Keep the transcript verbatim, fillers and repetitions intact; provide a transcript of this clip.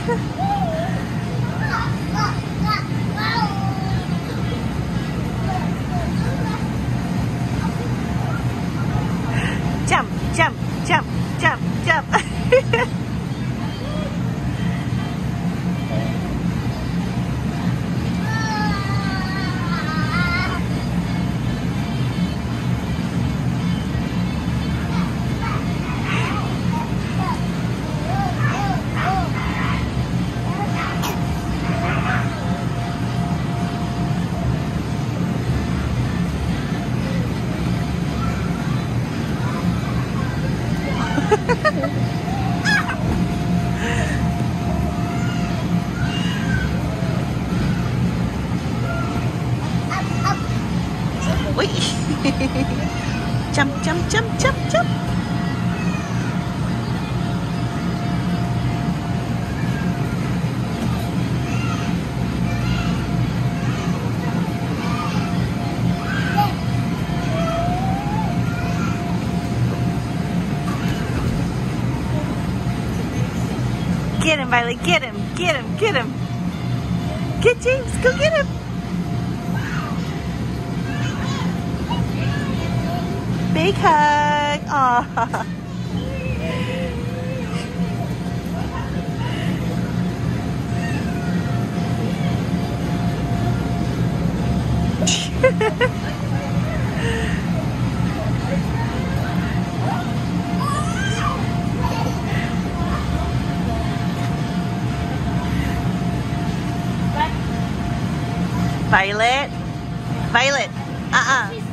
Jump, jump, jump, jump, jump. Ui. Jump, jump, jump, jump, jump. Get him, Violet, get him, get him, get him. Get James, go get him. Big hug. Aww. Violet. Violet. Uh-uh.